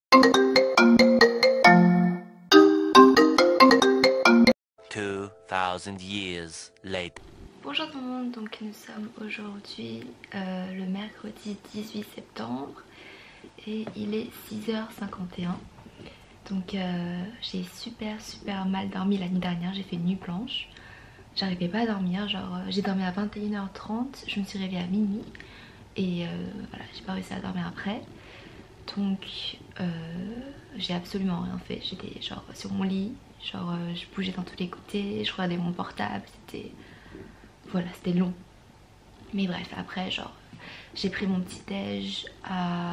2000 years later. Bonjour tout le monde, donc nous sommes aujourd'hui le mercredi 18 septembre et il est 6h51. Donc j'ai super mal dormi la nuit dernière, j'ai fait une nuit blanche. J'arrivais pas à dormir, genre j'ai dormi à 21h30, je me suis réveillée à minuit et voilà, j'ai pas réussi à dormir après. Donc j'ai absolument rien fait, j'étais genre sur mon lit, genre je bougeais dans tous les côtés, je regardais mon portable, c'était... Voilà, c'était long. Mais bref, après genre j'ai pris mon petit déj à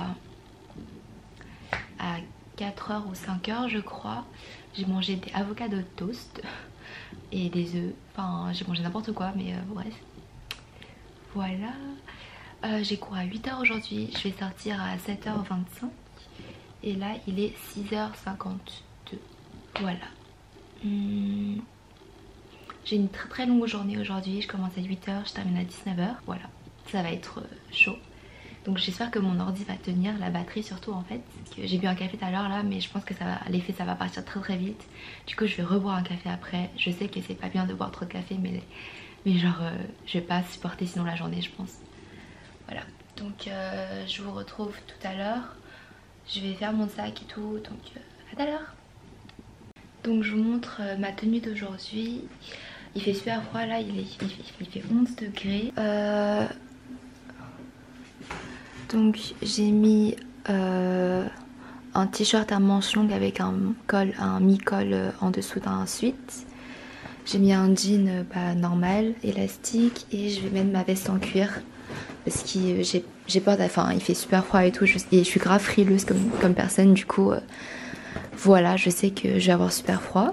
4h ou 5h je crois. J'ai mangé des avocats de toast et des œufs, enfin j'ai mangé n'importe quoi mais bref. Voilà. J'ai couru à 8h aujourd'hui, je vais sortir à 7h25 et là il est 6h52. Voilà. J'ai une très longue journée aujourd'hui, je commence à 8h, je termine à 19h, voilà, ça va être chaud. Donc j'espère que mon ordi va tenir, la batterie surtout en fait. J'ai bu un café tout à l'heure là, mais je pense que ça va, l'effet ça va partir très vite. Du coup je vais reboire un café après. Je sais que c'est pas bien de boire trop de café, mais genre je vais pas supporter sinon la journée je pense. Voilà, donc je vous retrouve tout à l'heure. Je vais faire mon sac et tout, donc à tout à l'heure. Donc je vous montre ma tenue d'aujourd'hui. Il fait super froid là, il fait 11 degrés. Donc j'ai mis un t-shirt à manches longues avec un mi-col en dessous d'un sweat. J'ai mis un jean normal, élastique, et je vais mettre ma veste en cuir parce que j'ai peur, enfin il fait super froid et tout, et je suis grave frileuse comme personne, du coup voilà, je sais que je vais avoir super froid.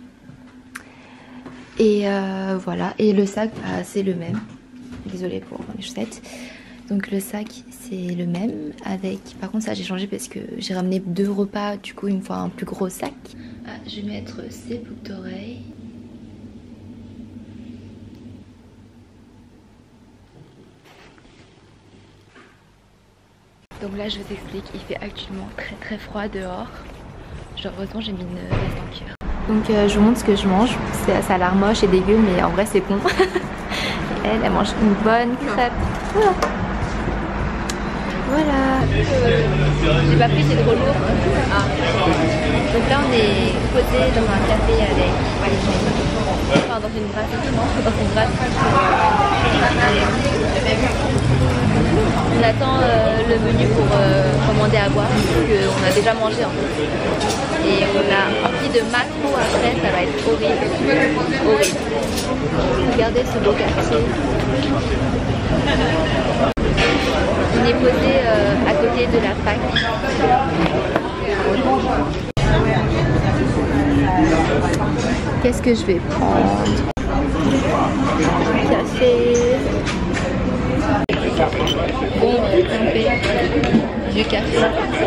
Et voilà, et le sac c'est le même, désolée pour les chaussettes. Donc le sac c'est le même avec, par contre ça j'ai changé parce que j'ai ramené 2 repas, du coup il me faut un plus gros sac. Je vais mettre ces boucles d'oreilles. Donc là je vous explique, il fait actuellement très froid dehors. Genre heureusement j'ai mis une veste en cuir. Donc je vous montre ce que je mange, ça a l'air moche et dégueu mais en vrai c'est bon. Elle mange une bonne crêpe. Voilà. J'ai pas pris, c'est trop lourd. Donc là on est posé dans un café avec... Enfin dans une brasserie, non, dans une brasserie. On attend le menu pour commander à boire, parce qu'on a déjà mangé en fait. Et on a envie de macro après, ça va être horrible. Regardez ce beau quartier. On est posé à côté de la fac. Qu'est-ce que je vais prendre? Café. Bon, du café.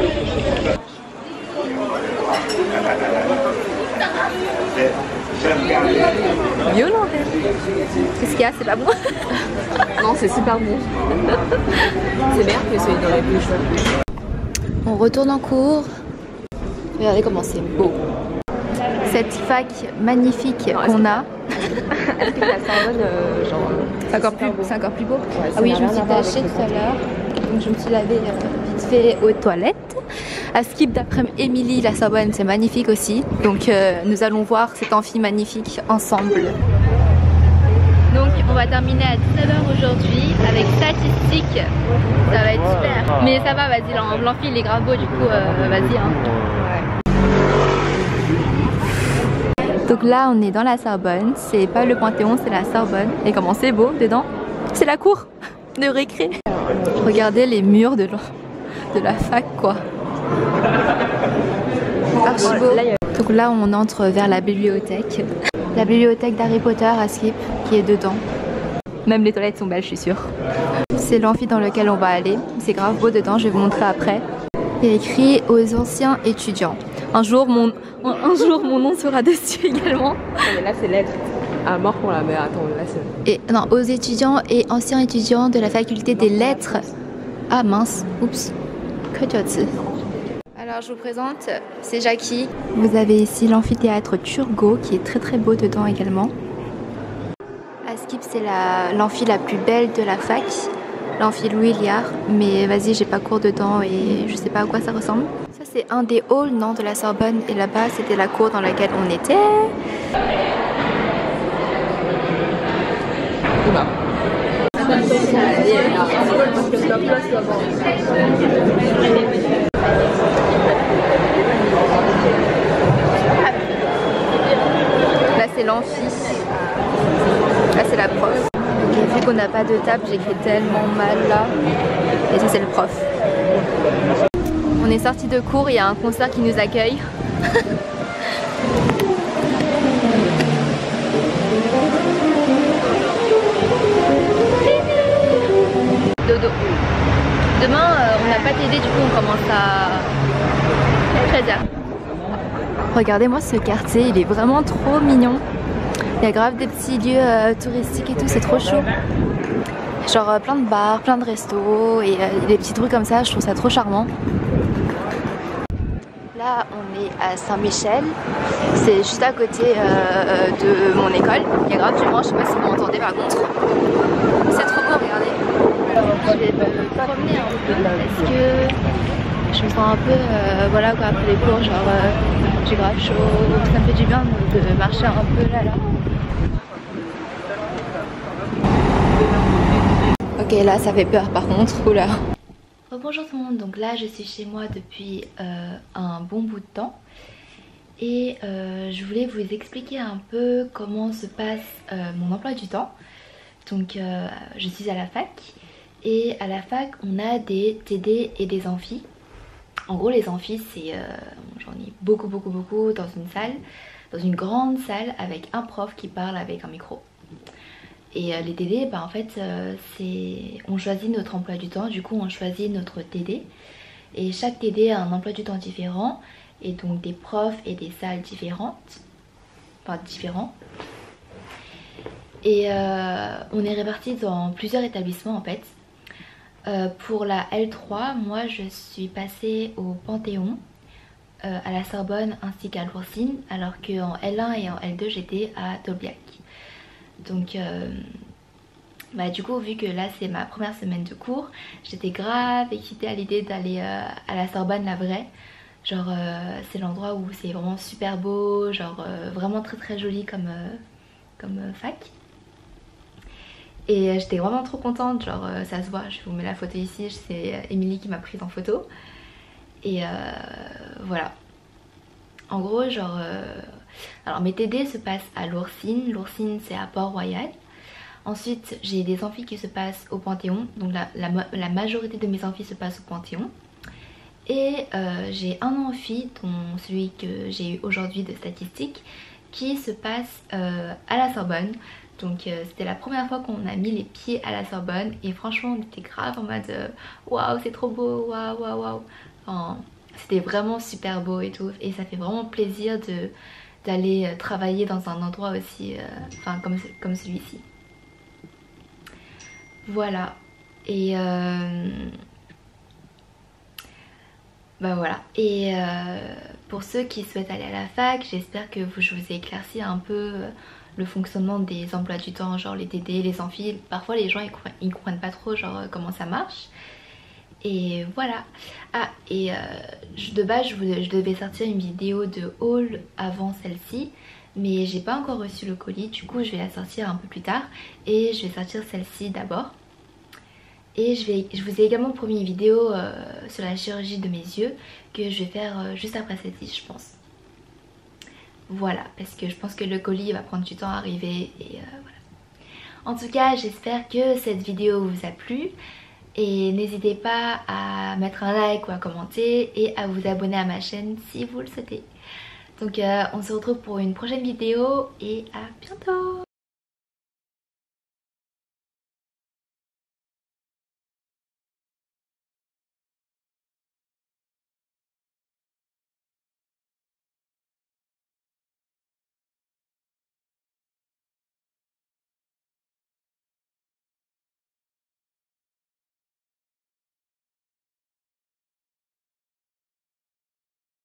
Violent. Qu'est-ce qu'il y a? C'est pas bon? Non, c'est super bon. C'est meilleur que celui dans les bouches. On retourne en cours. Regardez comment c'est beau. Cette fac magnifique qu'on a. Est-ce que la Sorbonne, genre... C'est encore plus beau. Ouais, ah oui, je me suis tachée tout à l'heure. Donc je me suis lavée vite fait aux toilettes. À Skip d'après Émilie, la Sorbonne c'est magnifique aussi. Donc nous allons voir cet amphi magnifique ensemble. Donc on va terminer à 19h aujourd'hui avec statistique. Ça va être super. Mais ça va, vas-y, l'amphi il est grave beau du coup, vas-y hein. Donc là on est dans la Sorbonne, c'est pas le Panthéon, c'est la Sorbonne. Et comment c'est beau dedans. C'est la cour de récré. Regardez les murs de la fac quoi. Archi beau. Donc là on entre vers la bibliothèque. La bibliothèque d'Harry Potter à Skip qui est dedans. Même les toilettes sont belles je suis sûre. C'est l'amphi dans lequel on va aller. C'est grave beau dedans, je vais vous montrer après. Il y a écrit aux anciens étudiants. Un jour mon nom sera dessus également. Mais là c'est lettres. À mort qu'on la met, attends là c'est... Et non, aux étudiants et anciens étudiants de la faculté des lettres. Ah mince, oups. Que tu as dit? Alors je vous présente, c'est Jackie. Vous avez ici l'amphithéâtre Turgot qui est très beau dedans également. À Skip c'est l'amphi la plus belle de la fac, l'amphi Louis Liard, mais vas-y j'ai pas cours dedans et je sais pas à quoi ça ressemble. Ça c'est un des halls non, de la Sorbonne et là-bas c'était la cour dans laquelle on était. Là c'est l'amphi, là c'est la prof. Okay, vu qu'on n'a pas de table, j'écris tellement mal là. Et ça c'est le prof. On est sorti de cours, il y a un concert qui nous accueille. Dodo. Demain on n'a pas TD, du coup on commence à 13h. Regardez-moi ce quartier, il est vraiment trop mignon. Il y a grave des petits lieux touristiques et tout, c'est trop chaud. Genre plein de bars, plein de restos et des petites rues comme ça, je trouve ça trop charmant. Là on est à Saint-Michel, c'est juste à côté de mon école. Il y a grave du vent, je sais pas si vous m'entendez par contre. C'est trop beau, regardez. Je vais me promener un peu parce que je me sens un peu, voilà quoi, après les cours, genre j'ai grave chaud, ça me fait du bien de marcher un peu là. Ok, là ça fait peur par contre, oula. Bonjour tout le monde, donc là je suis chez moi depuis un bon bout de temps et je voulais vous expliquer un peu comment se passe mon emploi du temps. Donc je suis à la fac et à la fac on a des TD et des amphis. En gros les amphis c'est, j'en ai beaucoup dans une salle, dans une grande salle avec un prof qui parle avec un micro. Et les TD, bah en fait, on choisit notre emploi du temps, du coup on choisit notre TD. Et chaque TD a un emploi du temps différent, et donc des profs et des salles différentes, enfin différents. Et on est répartis dans plusieurs établissements en fait. Pour la L3, moi je suis passée au Panthéon, à la Sorbonne ainsi qu'à Lourcine, alors qu'en L1 et en L2 j'étais à Tolbiac. Donc bah, du coup vu que là c'est ma première semaine de cours, j'étais grave excitée à l'idée d'aller à la Sorbonne la vraie. Genre c'est l'endroit où c'est vraiment super beau, genre vraiment très joli comme fac. Et j'étais vraiment trop contente, genre ça se voit, je vous mets la photo ici, c'est Émilie qui m'a prise en photo. Et voilà. En gros genre... alors mes TD se passent à Lourcine, Lourcine c'est à Port-Royal. Ensuite j'ai des amphis qui se passent au Panthéon, donc la majorité de mes amphis se passent au Panthéon. Et j'ai un amphi, dont celui que j'ai eu aujourd'hui de statistique, qui se passe à la Sorbonne. Donc c'était la première fois qu'on a mis les pieds à la Sorbonne et franchement on était grave en mode waouh c'est trop beau, waouh. Enfin, c'était vraiment super beau et tout et ça fait vraiment plaisir d'aller travailler dans un endroit aussi enfin comme celui-ci. Voilà. Et bah voilà. Et pour ceux qui souhaitent aller à la fac, j'espère que je vous ai éclairci un peu le fonctionnement des emplois du temps, genre les TD, les amphis. Parfois les gens ils comprennent pas trop genre comment ça marche. Et voilà. Ah et de base je devais sortir une vidéo de haul avant celle-ci, mais j'ai pas encore reçu le colis, du coup je vais la sortir un peu plus tard et je vais sortir celle-ci d'abord. Et je vous ai également promis une vidéo sur la chirurgie de mes yeux que je vais faire juste après celle-ci je pense. Voilà, parce que je pense que le colis va prendre du temps à arriver et voilà. En tout cas j'espère que cette vidéo vous a plu. Et n'hésitez pas à mettre un like ou à commenter et à vous abonner à ma chaîne si vous le souhaitez. Donc on se retrouve pour une prochaine vidéo et à bientôt.